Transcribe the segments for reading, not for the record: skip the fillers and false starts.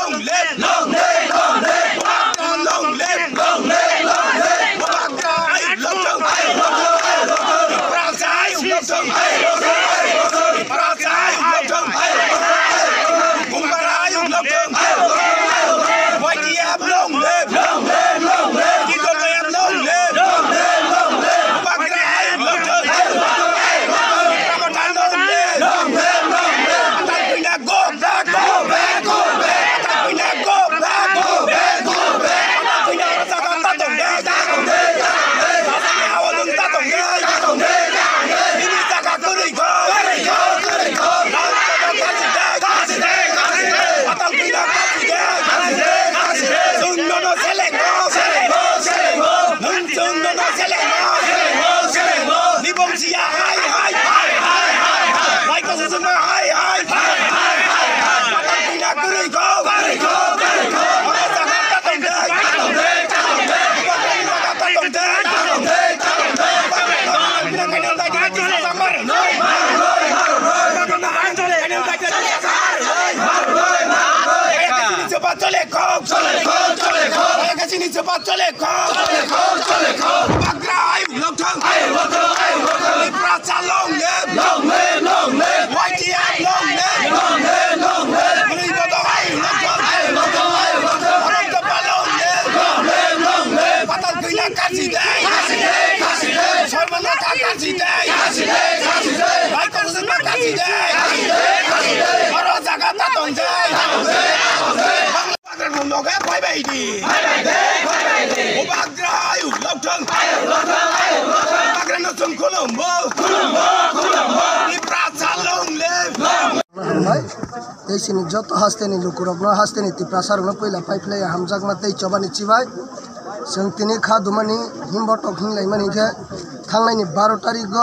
Sini joto hasteni lukurokno hasteni tiprasarno poila pipeline hamjak matei chobani chibai sengtini kha dumani himbotok hinglai mani ke thangnai ni 12 tarikh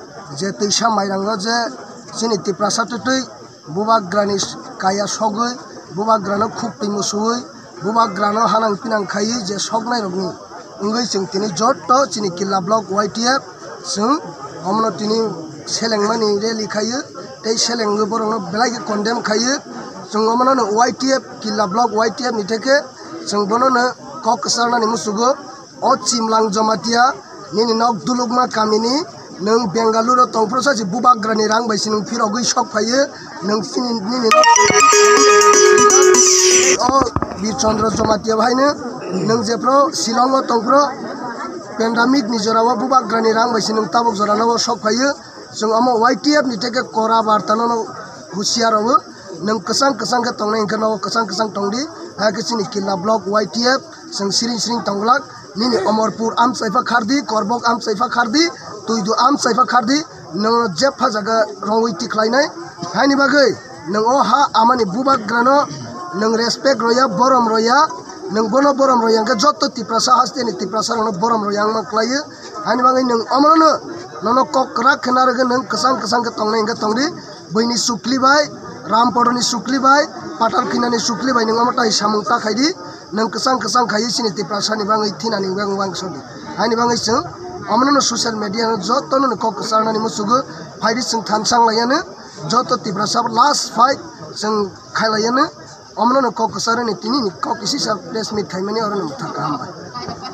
je teisa mairango je sini tiprasatutui bubagrani kaya sogui bubagrano khuptui musui bubagrano hanang pinang khai je sognai rogni ungoi sengtini joto sini killa block YTF sung omno tini selengmani reli khai tei seleng borong belai condemn khaye sungomana no YTF killa block YTF ni teke sungbono na kok sarna ni musugo o chimlang jomatia nini nok dulugma kamini nung Bengaluru tongprosa ji bubagrani rang bai sinung phirogui sok phaye nung sini nini o Birchandra jomatia bhaine nung jepro Shillong tongpro pandemic ni jorawa bubagrani rang bai sinung tabok joranawo sok phaye sung amo YTF ni teke kora bartano no husiarowo nang kesang ke tongnai kano kesang tongdi ha kesini killa block YTF sung siring tonglak nini Omorpur am saifa khardi korbok am saifa khardi tuidu am saifa khardi nang jepha jaga rongwi tiklainai haini bagai nang o ha amani bubagrano nang respect roya borom roya nang bono borom roya ke jotto tiprasa hasteni tiprasa no borom roya maklaye haini bagai nang amano nono kokra khenarga nang kesang ke tongnai ke tongdi boini sukli bai rampodoni sukli bai patal kwina ni sukli bai nang amatai samungta khaidi nang kesang khayi sini tiprasa ni bangai thinani bang sodi hani bangai sung amano social media no jotto no kok kesana ni musugo faidi sung thansang layane jotto tiprasa last fight sung khailayane amano kok kesana ni tini kok isi sa press meet khaimani orno muthaka bai